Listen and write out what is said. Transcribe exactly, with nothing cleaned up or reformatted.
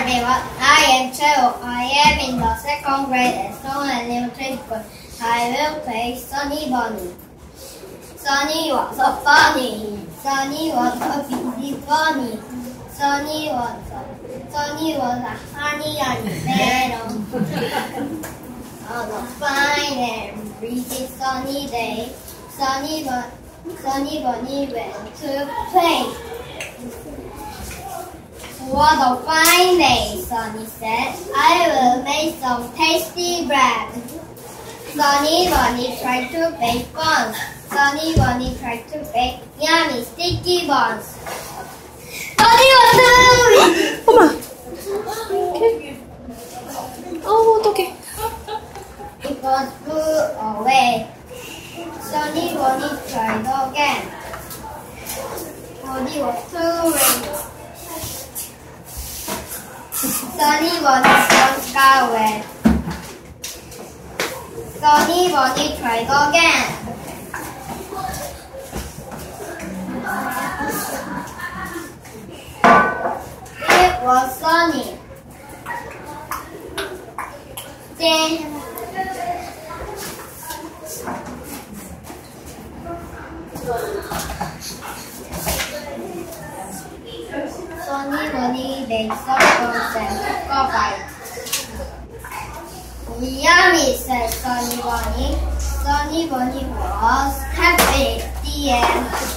everyone. I am Cheo. I am in the second grade at Stone Elementary School. I will play Sunny Bunny. Sunny was a bunny. Sunny was a busy bunny. Sunny was a Sunny was a honey and melon. On a fine and breezy sunny day, Sunny Bunny, Sunny Bunny went to play. What a fine day, Sunny said. I will make some tasty bread. Sunny Bunny tried to bake buns. Sunny Bunny tried to bake yummy sticky buns. Sunny was too 엄마. 어, 어떡해. It was blew away. Sunny Bunny tried again. Bunny was too late. Sunny Bunny slunk away. Sunny Bunny tried again. It was sunny. Then Sunny Bunny made some buns and took a bite. Yummy, said Sunny Bunny. Sunny Bunny was happy. The end.